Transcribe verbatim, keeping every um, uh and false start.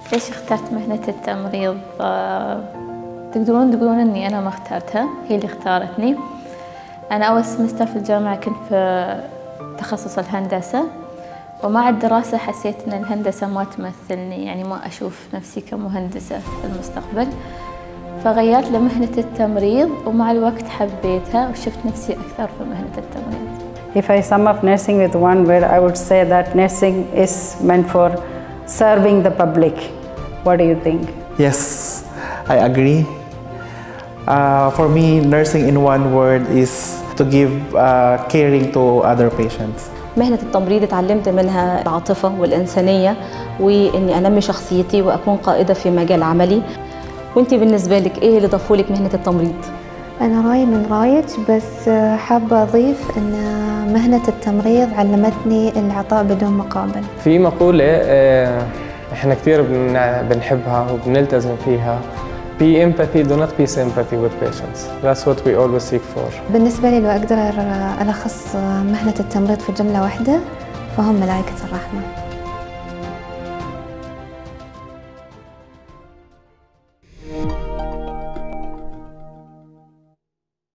ليش اخترت مهنة التمريض؟ آه، تقدرون تقولون اني انا ما اخترتها، هي اللي اختارتني. انا اول سمستر في الجامعة كنت في تخصص الهندسة، ومع الدراسة حسيت ان الهندسة ما تمثلني، يعني ما اشوف نفسي كمهندسة في المستقبل، فغيرت لمهنة التمريض ومع الوقت حبيتها وشفت نفسي اكثر في مهنة التمريض. If I sum up nursing with one word, I would say that nursing is meant for serving the public. What do you think? Yes, I agree. Uh, for me, nursing in one word is to give uh, caring to other patients. مهنة التمريض اتعلمت منها العاطفة والإنسانية وإني أنمي شخصيتي وأكون قائدة في مجال عملي. وإنتي بالنسبة لك إيه اللي ضافوا لك مهنة التمريض؟ أنا راي من رايك، بس حابة أضيف أن مهنة التمريض علمتني العطاء بدون مقابل. في مقولة إحنا كثير بنحبها وبنلتزم فيها. Be empathy, do not be sympathy with patients. That's what we always seek for. بالنسبة لي لو أقدر ألخص مهنة التمريض في جملة واحدة فهم ملائكة الرحمة.